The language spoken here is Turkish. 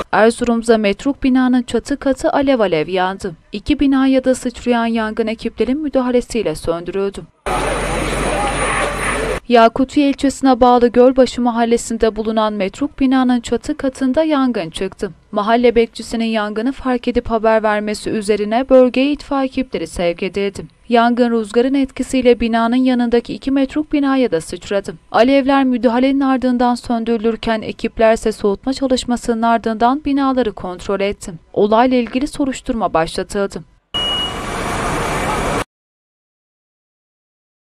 Erzurum'da metruk binanın çatı katı alev alev yandı. 2 binaya da sıçrayan yangın ekiplerin müdahalesiyle söndürüldü. Yakutiye ilçesine bağlı Gölbaşı mahallesinde bulunan metruk binanın çatı katında yangın çıktı. Mahalle bekçisinin yangını fark edip haber vermesi üzerine bölgeye itfaiye ekipleri sevk edildi. Yangın rüzgarın etkisiyle binanın yanındaki 2 metruk binaya da sıçradı. Alevler müdahalenin ardından söndürülürken ekipler ise soğutma çalışmasının ardından binaları kontrol etti. Olayla ilgili soruşturma başlatıldı.